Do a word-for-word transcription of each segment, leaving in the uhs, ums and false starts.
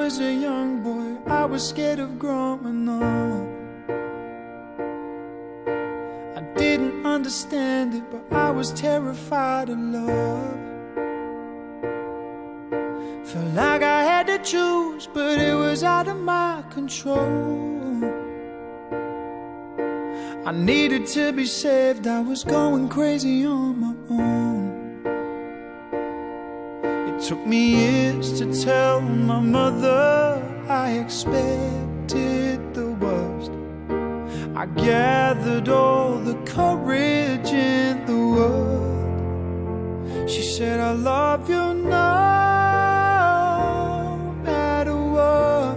was a young boy, I was scared of growing up. I didn't understand it, but I was terrified of love. Felt like I had to choose, but it was out of my control. I needed to be saved, I was going crazy on my own. It took me years to tell my mother I expected the worst. I gathered all the courage in the world. She said, I love you no matter what.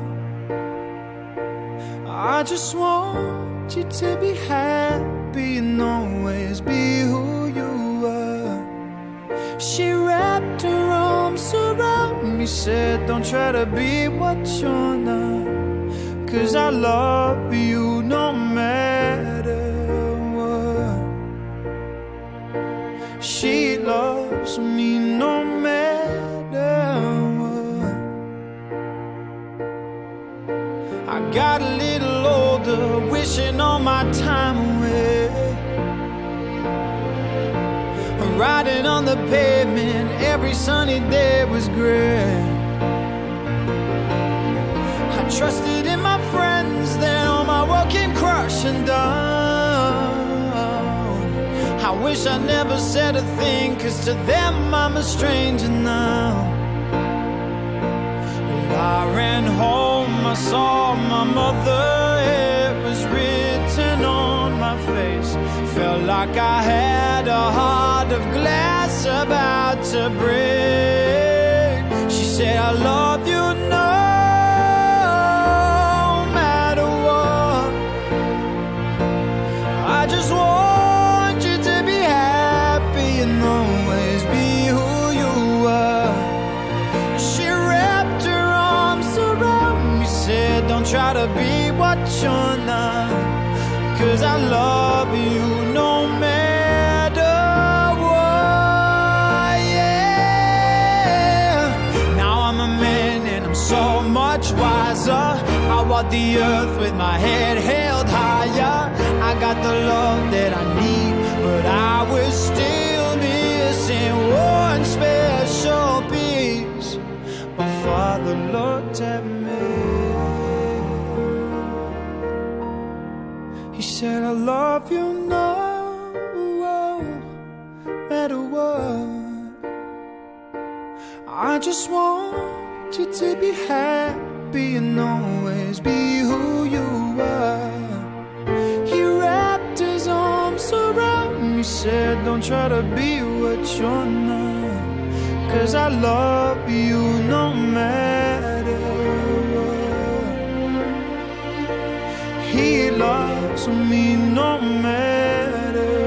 I just want you to be happy and always be who you are. She wrapped her arms around me, said, don't try to be what you're not, 'cause I love you no matter what. She loves me no matter what. I got a little older, wishing all my time away, riding on the pavement, every sunny day was gray. I trusted in my friends, then all my world came crashing down. I wish I never said a thing, 'cause to them I'm a stranger now. Well, I ran home, I saw my mother, it was written on my face. Felt like I had a heart of glass about to break. She said, I love you no matter what. I just want you to be happy and always be who you are. She wrapped her arms around me, said, don't try to be what you're not, 'cause I love you no matter what, yeah. Now I'm a man and I'm so much wiser. I walk the earth with my head held higher. I got the love that I need, but I was still missing one special piece. My Father looked at me, he said, I love you no matter what. I just want you to be happy and always be who you are. He wrapped his arms around me, said, don't try to be what you're not, 'cause I love you no matter what. He loves me no matter